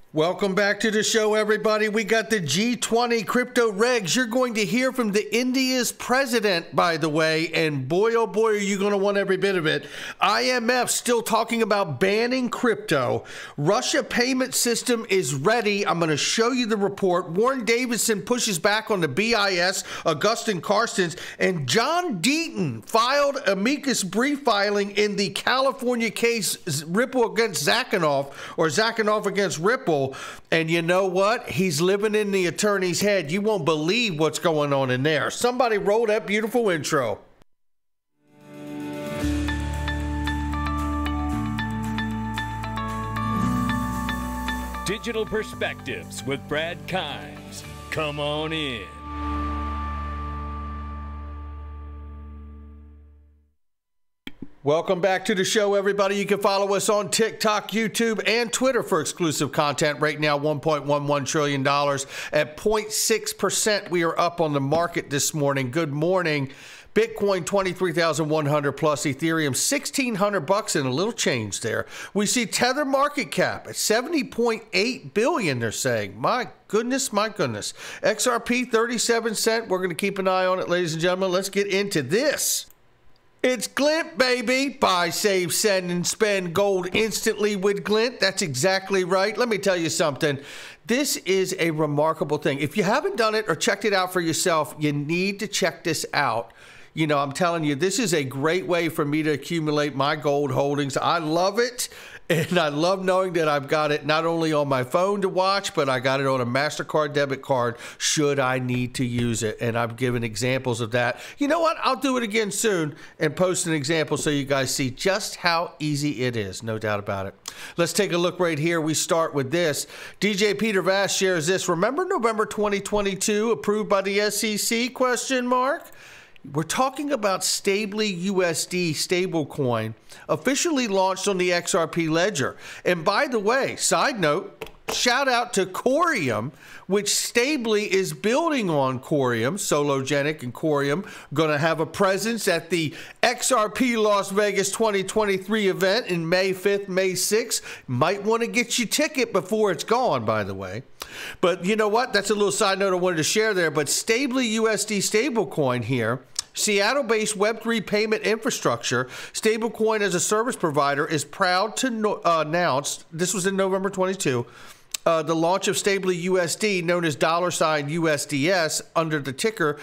Welcome back to the show, everybody. We got the G20 crypto regs. You're going to hear from the India's president, by the way, and boy, oh boy, are you going to want every bit of it. IMF still talking about banning crypto. Russia payment system is ready. I'm going to show you the report. Warren Davidson pushes back on the BIS, Augustin Carstens, and John Deaton filed amicus brief filing in the California case Ripple against Zakhanov, or Zakhanov against Ripple. And you know what? He's living in the attorney's head. You won't believe what's going on in there. Somebody roll that beautiful intro. Digital Perspectives with Brad Kimes. Come on in. Welcome back to the show, everybody. You can follow us on TikTok, YouTube, and Twitter for exclusive content. Right now, $1.11 trillion at 0.6%. We are up on the market this morning. Good morning. Bitcoin 23,100 plus, Ethereum 1,600 bucks and a little change there. We see Tether market cap at 70.8 billion. They're saying, my goodness, my goodness. XRP 37 cent. We're going to keep an eye on it, ladies and gentlemen. Let's get into this. It's Glint, baby. Buy, save, send, and spend gold instantly with Glint. That's exactly right. Let me tell you something. This is a remarkable thing. If you haven't done it or checked it out for yourself, you need to check this out. You know, I'm telling you, this is a great way for me to accumulate my gold holdings. I love it. And I love knowing that I've got it not only on my phone to watch, but I got it on a MasterCard debit card should I need to use it. And I've given examples of that. You know what? I'll do it again soon and post an example so you guys see just how easy it is. No doubt about it. Let's take a look right here. We start with this. DJ Peter Vass shares this. Remember November 2022 approved by the SEC? Question mark. We're talking about Stably USD stablecoin, officially launched on the XRP ledger. And by the way, side note, shout out to Corium, which Stably is building on Corium. Sologenic and Corium going to have a presence at the XRP Las Vegas 2023 event in May 5th, May 6th. Might want to get your ticket before it's gone, by the way. But you know what? That's a little side note I wanted to share there. But Stably USD stablecoin here, Seattle-based Web3 payment infrastructure, stablecoin as a service provider, is proud to announce, this was in November 22, the launch of Stably USD, known as $USDS, under the ticker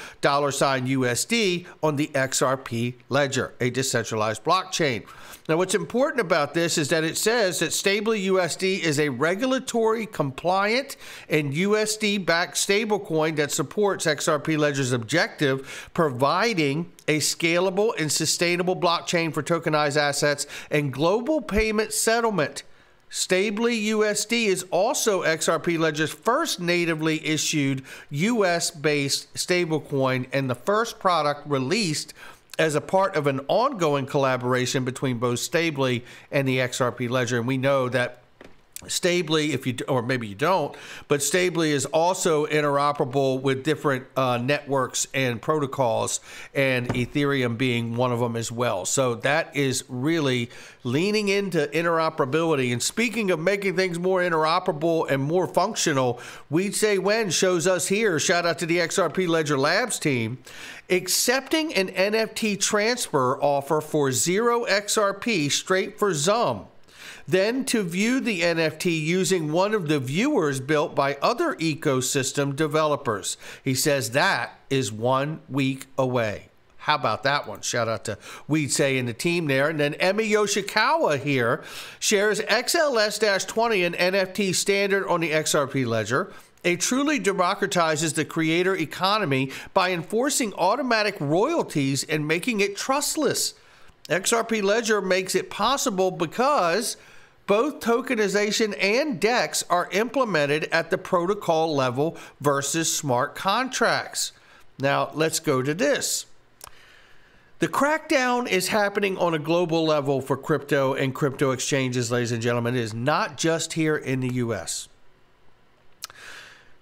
$USD on the XRP ledger, a decentralized blockchain. Now, what's important about this is that it says that Stably USD is a regulatory compliant and USD-backed stablecoin that supports XRP Ledger's objective, providing a scalable and sustainable blockchain for tokenized assets and global payment settlement. Stably USD is also XRP Ledger's first natively issued US-based stablecoin and the first product released as a part of an ongoing collaboration between both Stably and the XRP Ledger. And we know that Stably, if you, or maybe you don't, but Stably is also interoperable with different networks and protocols, and Ethereum being one of them as well. So that is really leaning into interoperability. And speaking of making things more interoperable and more functional, Weed Say When shows us here, shout out to the XRP Ledger Labs team, accepting an NFT transfer offer for 0 XRP straight for Zum. Then to view the NFT using one of the viewers built by other ecosystem developers. He says that is 1 week away. How about that one? Shout out to Weed Say and the team there. And then Emi Yoshikawa here shares XLS-20, an NFT standard on the XRP Ledger. It truly democratizes the creator economy by enforcing automatic royalties and making it trustless. XRP Ledger makes it possible because both tokenization and DEX are implemented at the protocol level versus smart contracts. Now, let's go to this. The crackdown is happening on a global level for crypto and crypto exchanges, ladies and gentlemen. It is not just here in the U.S.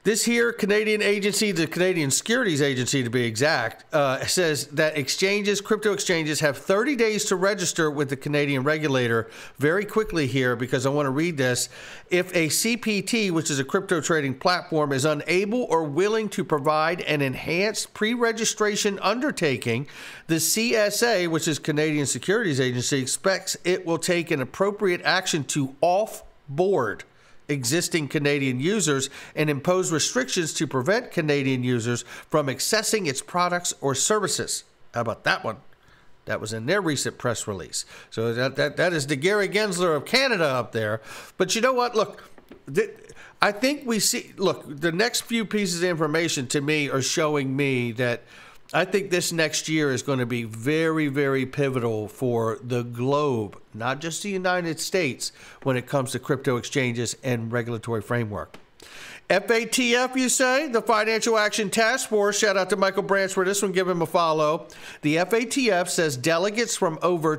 This here Canadian agency, the Canadian Securities Agency to be exact, says that crypto exchanges have 30 days to register with the Canadian regulator. Very quickly here, because I want to read this. If a CPT, which is a crypto trading platform, is unable or willing to provide an enhanced pre-registration undertaking, the CSA, which is Canadian Securities Agency, expects it will take an appropriate action to off-board existing Canadian users and impose restrictions to prevent Canadian users from accessing its products or services. How about that one? That was in their recent press release. So that is the Gary Gensler of Canada up there. But you know what? Look, I think we see, look, the next few pieces of information to me are showing me that I think this next year is going to be very, very pivotal for the globe, not just the United States, when it comes to crypto exchanges and regulatory framework. FATF, you say? The Financial Action Task Force. Shout out to Michael Branch for this one. Give him a follow. The FATF says delegates from over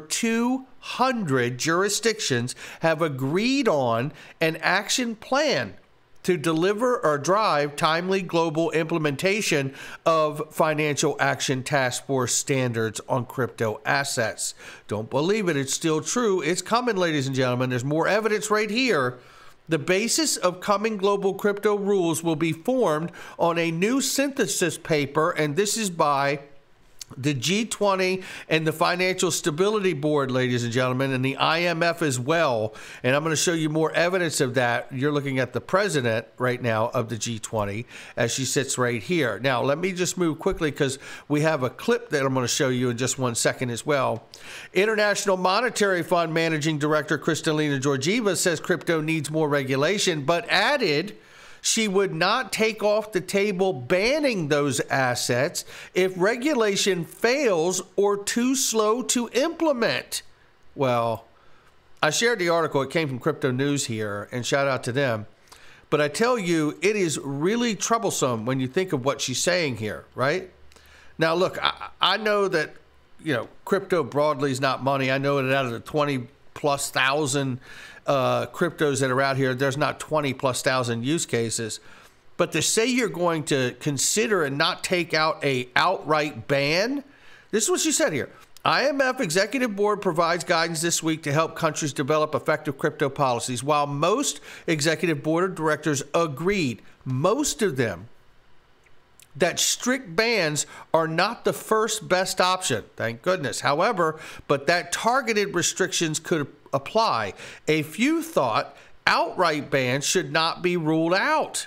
200 jurisdictions have agreed on an action plan to deliver or drive timely global implementation of Financial Action Task Force standards on crypto assets. Don't believe it. It's still true. It's coming, ladies and gentlemen. There's more evidence right here. The basis of coming global crypto rules will be formed on a new synthesis paper, and this is by the G20 and the Financial Stability Board, ladies and gentlemen, and the IMF as well. And I'm going to show you more evidence of that. You're looking at the president right now of the G20 as she sits right here. Now, let me just move quickly because we have a clip that I'm going to show you in just 1 second as well. International Monetary Fund Managing Director Kristalina Georgieva says crypto needs more regulation, but added she would not take off the table banning those assets if regulation fails or too slow to implement. Well, I shared the article. It came from Crypto News here, and shout out to them. But I tell you, it is really troublesome when you think of what she's saying here, right? Now, look, I know that, crypto broadly is not money. I know that out of the 20+ thousand cryptos that are out here, there's not 20+ thousand use cases. But to say you're going to consider and not take out a outright ban, this is what she said here. IMF Executive Board provides guidance this week to help countries develop effective crypto policies. While most Executive Board of Directors agreed, most of them, that strict bans are not the first best option, thank goodness. However, but that targeted restrictions could apply. A few thought outright bans should not be ruled out.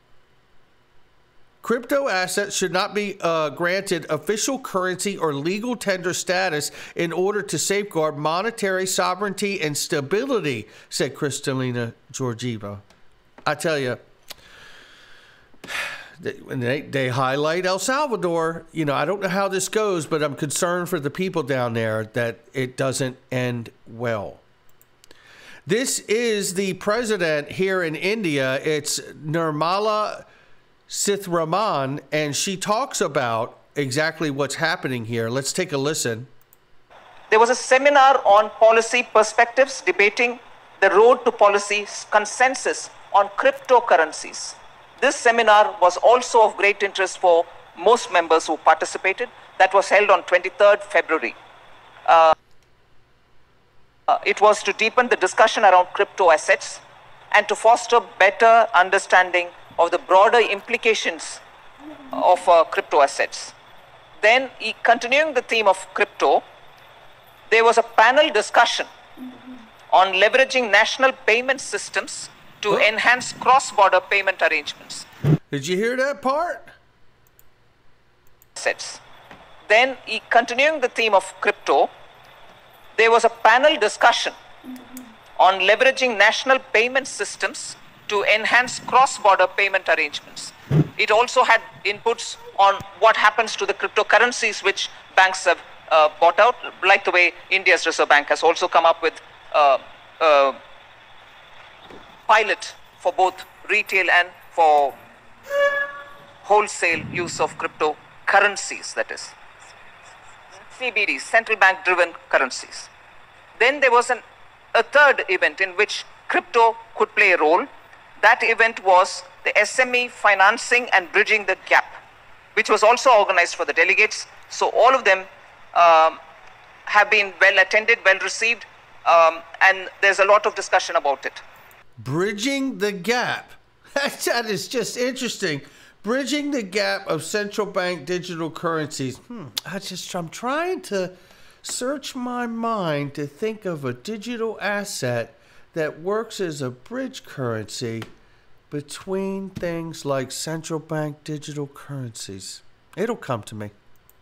Crypto assets should not be granted official currency or legal tender status in order to safeguard monetary sovereignty and stability, said Kristalina Georgieva. I tell you, they highlight El Salvador. I don't know how this goes, but I'm concerned for the people down there that it doesn't end well. This is the president here in India. It's Nirmala Sitharaman, and she talks about exactly what's happening here. Let's take a listen. There was a seminar on policy perspectives debating the road to policy consensus on cryptocurrencies. This seminar was also of great interest for most members who participated. That was held on 23rd February. It was to deepen the discussion around crypto assets and to foster better understanding of the broader implications of crypto assets. Then, continuing the theme of crypto, there was a panel discussion on leveraging national payment systems to enhance cross-border payment arrangements. Did you hear that part? Then, continuing the theme of crypto, there was a panel discussion on leveraging national payment systems to enhance cross-border payment arrangements. It also had inputs on what happens to the cryptocurrencies which banks have bought out, like the way India's Reserve Bank has also come up with pilot for both retail and for wholesale use of cryptocurrencies, that is CBDs, central bank driven currencies. Then there was a third event in which crypto could play a role. that event was the SME Financing and Bridging the Gap, which was also organized for the delegates. So all of them have been well attended, well received, and there's a lot of discussion about it. Bridging the gap. That is just interesting. Bridging the gap of central bank digital currencies. I'm trying to search my mind to think of a digital asset that works as a bridge currency between things like central bank digital currencies. It'll come to me.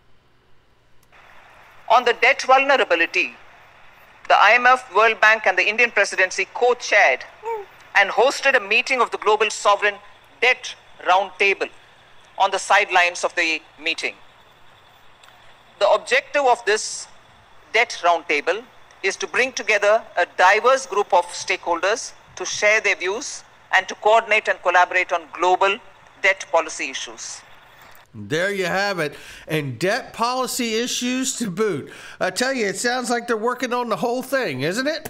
On the debt vulnerability, the IMF, World Bank, and the Indian presidency co-chaired and hosted a meeting of the Global Sovereign Debt Roundtable on the sidelines of the meeting. The objective of this debt roundtable is to bring together a diverse group of stakeholders to share their views and to coordinate and collaborate on global debt policy issues. There you have it. And debt policy issues to boot. I tell you, it sounds like they're working on the whole thing, isn't it?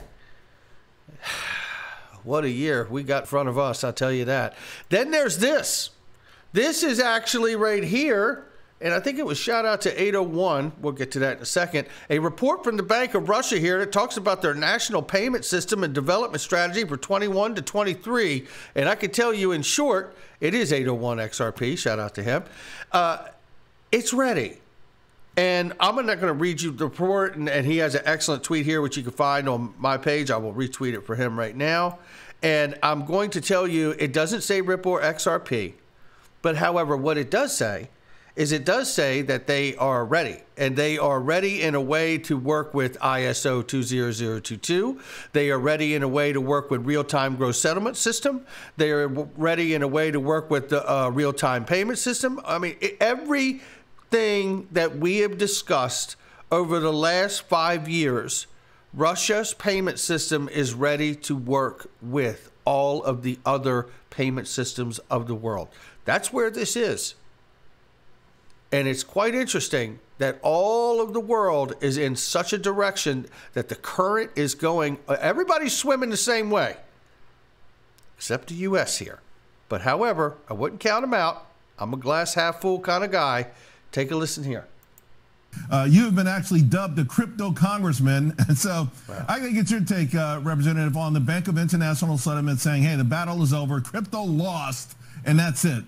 What a year we got in front of us, I'll tell you that. Then there's this. This is actually right here, and I think it was shout out to 801. We'll get to that in a second. A report from the Bank of Russia here that talks about their national payment system and development strategy for 21 to 23. And I can tell you in short, it is 801 XRP. Shout out to him. It's ready. And I'm not going to read you the report, and he has an excellent tweet here, which you can find on my page. I will retweet it for him right now. And I'm going to tell you, it doesn't say Ripple or XRP. But however, what it does say is it does say that they are ready, and they are ready in a way to work with ISO 20022. They are ready in a way to work with real-time gross settlement system. They are ready in a way to work with the real-time payment system. I mean, everything that we have discussed over the last 5 years, Russia's payment system is ready to work with all of the other payment systems of the world. That's where this is. And it's quite interesting that all of the world is in such a direction that the current is going, everybody's swimming the same way, except the U.S. here. But however, I wouldn't count them out. I'm a glass half full kind of guy. Take a listen here. You have been actually dubbed a crypto congressman. And so I got to get your take, Representative, on the Bank of International Settlement saying, hey, the battle is over. Crypto lost, and that's it.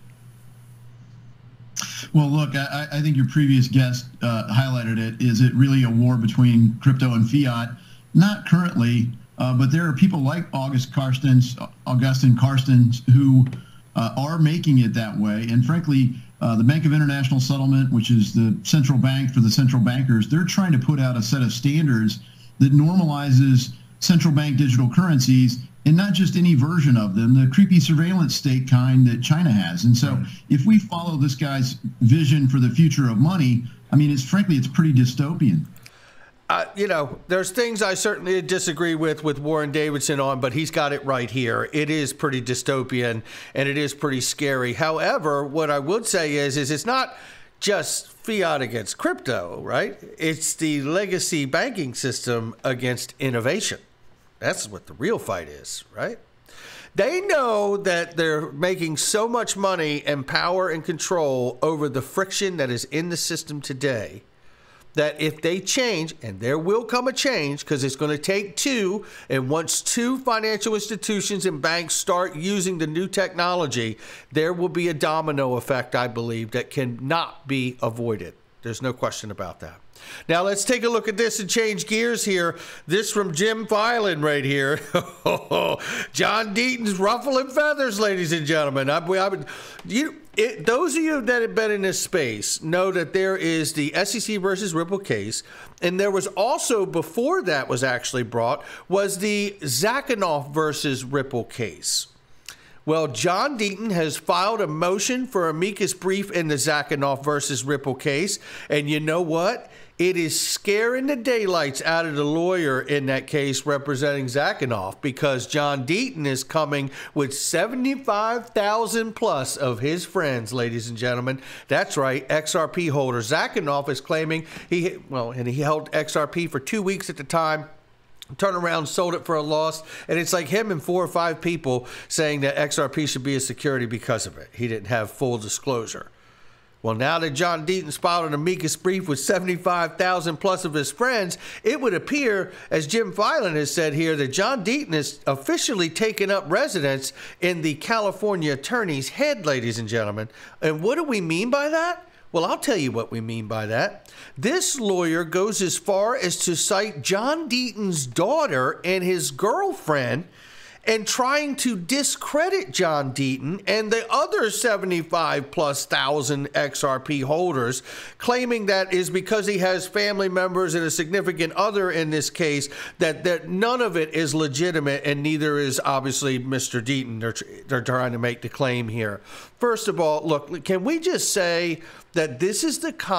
Well, look, I think your previous guest highlighted it. Is it really a war between crypto and fiat? Not currently, but there are people like Augustin Carstens who are making it that way. And frankly, the Bank of International Settlement, which is the central bank for the central bankers, they're trying to put out a set of standards that normalizes central bank digital currencies, and not just any version of them, the creepy surveillance state kind that China has. And so if we follow this guy's vision for the future of money, I mean, it's pretty dystopian. There's things I certainly disagree with Warren Davidson on, but he's got it right here. It is pretty dystopian, and it is pretty scary. However, what I would say is it's not just fiat against crypto, right? It's the legacy banking system against innovation. That's what the real fight is, right? They know that they're making so much money and power and control over the friction that is in the system today that if they change, and there will come a change because it's going to take two, and once two financial institutions and banks start using the new technology, there will be a domino effect, I believe, that cannot be avoided. There's no question about that. Now, let's take a look at this and change gears here. This from Jim Filan right here. John Deaton's ruffling feathers, ladies and gentlemen. Those of you that have been in this space know that there is the SEC versus Ripple case. And there was also, before that was actually brought, was the Zakanoff versus Ripple case. Well, John Deaton has filed a motion for amicus brief in the Zakanoff versus Ripple case. And you know what? It is scaring the daylights out of the lawyer in that case representing Zakanoff, because John Deaton is coming with 75,000 plus of his friends, ladies and gentlemen. That's right, XRP holders. Zakanoff is claiming he held XRP for 2 weeks at the time. turned around, sold it for a loss, and it's like him and 4 or 5 people saying that XRP should be a security because of it. He didn't have full disclosure. Well, now that John Deaton filed an amicus brief with 75,000 plus of his friends, it would appear, as Jim Filan has said here, that John Deaton has officially taken up residence in the California attorney's head, ladies and gentlemen. And what do we mean by that? Well, I'll tell you what we mean by that. This lawyer goes as far as to cite John Deaton's daughter and his girlfriend and trying to discredit John Deaton and the other 75+ thousand XRP holders, claiming that is because he has family members and a significant other in this case, that none of it is legitimate, and neither is obviously Mr. Deaton. They're trying to make the claim here. First of all, look, can we just say that this is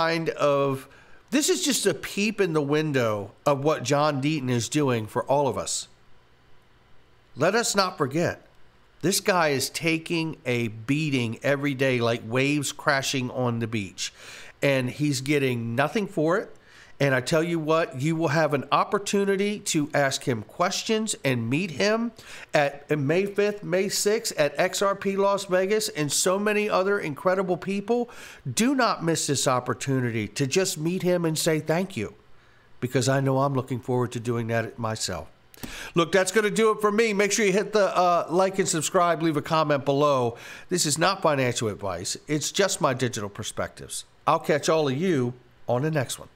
just a peep in the window of what John Deaton is doing for all of us? Let us not forget, this guy is taking a beating every day like waves crashing on the beach, and he's getting nothing for it. And I tell you what, you will have an opportunity to ask him questions and meet him at May 5th, May 6th at XRP Las Vegas, and so many other incredible people. Do not miss this opportunity to just meet him and say thank you, because I know I'm looking forward to doing that myself. Look, that's going to do it for me. Make sure you hit the like and subscribe, leave a comment below. This is not financial advice. It's just my digital perspectives. I'll catch all of you on the next one.